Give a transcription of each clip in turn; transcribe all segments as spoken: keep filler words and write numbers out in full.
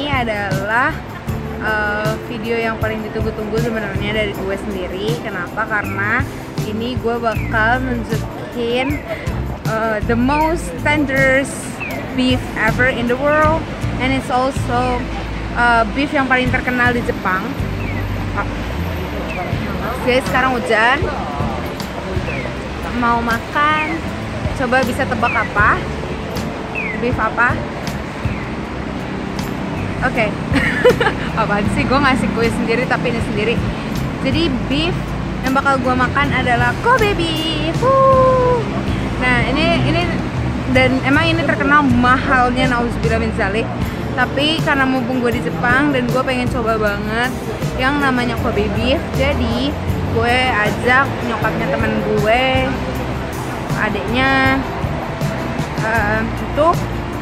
ini adalah uh, video yang paling ditunggu-tunggu sebenarnya dari gue sendiri. Kenapa? Karena ini gue bakal nunjukin uh, the most tender beef ever in the world, and it's also uh, beef yang paling terkenal di Jepang. Guys, sekarang hujan, mau makan. Coba bisa tebak apa? Beef apa? Oke. Okay. Apaan sih? Gue ngasih kuis sendiri tapi ini sendiri. Jadi beef yang bakal gue makan adalah Kobe beef. Woo! Nah ini ini dan emang ini terkenal mahalnya, nauzubillah min dzalik. Tapi karena mumpung gue di Jepang dan gue pengen coba banget yang namanya Kobe beef, jadi gue ajak nyokapnya temen gue, adiknya, uh, untuk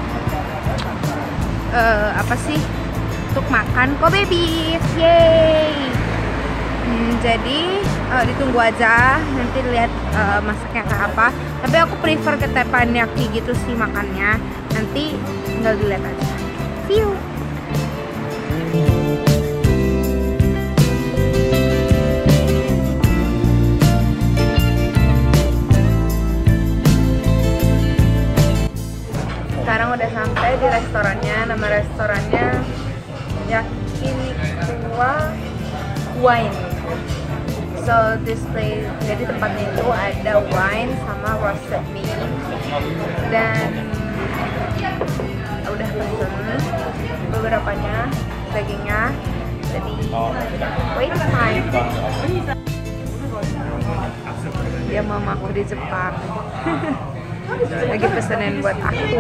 uh, apa sih? Untuk makan Kobe beef, yeay! Hmm, jadi uh, ditunggu aja, nanti lihat uh, masaknya kayak apa. Tapi aku prefer ke teppanyaki gitu sih makannya. Nanti tinggal dilihat aja. See you. Sekarang udah sampai di restorannya. Nama restorannya Yakiniku Wine. So this place, jadi tempatnya itu ada wine sama roasted meat, dan udah pesen beberapanya dagingnya. Jadi wait time. Dia mamaku di Jepang lagi pesenin buat aku.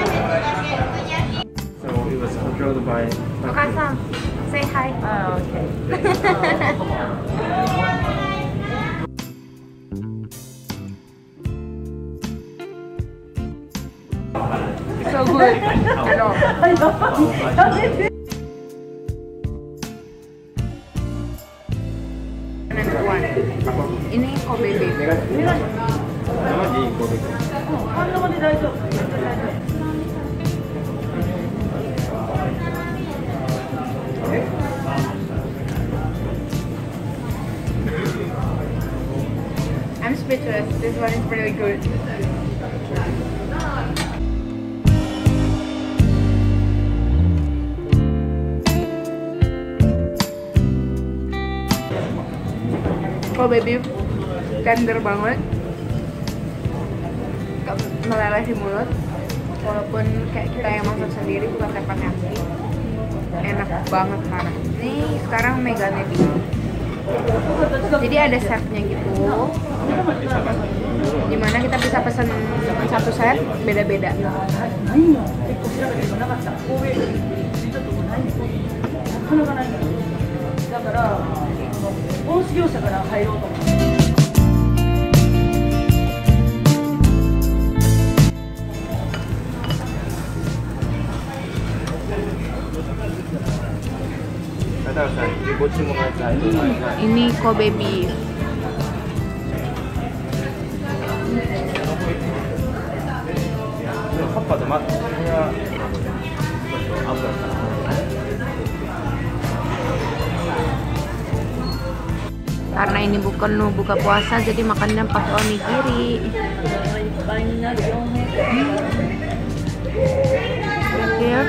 So it was controlled by Oka-san, say hi. Ah, okay. So good. Ano? Ini Kobe beef. I'm speechless. This one is really good. Kobe beef tender banget, gak meleleh di mulut, walaupun kayak kita yang masak sendiri bukan teppanyaki. Enak banget karena ini sekarang megane beef. Jadi ada setnya gitu, dimana kita bisa pesen satu set beda-beda. Ini Kobe beef. Karena ini bukan nu buka puasa, jadi makannya pakai onigiri. Terakhir.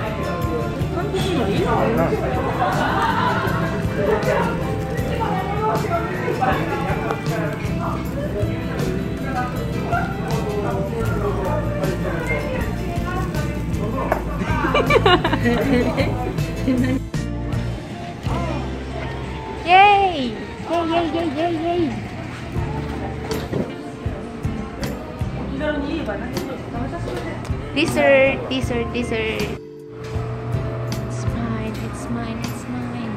Yay! Yay, yay, yay, yay, yay! Dessert, dessert, dessert. It's mine, it's mine, it's mine.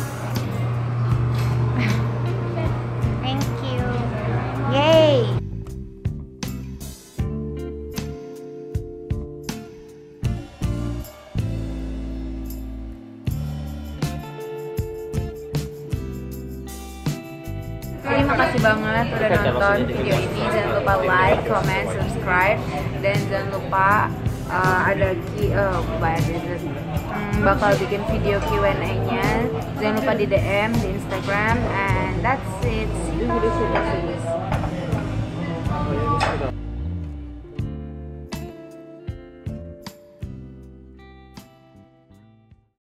Thank you. Yay! Terima kasih banget udah nonton video ini. Jangan lupa like, comment, subscribe, dan jangan lupa uh, ada lagi uh, banyak hmm, bakal bikin video Q and A-nya. Jangan lupa di D M di Instagram, and that's it. See you.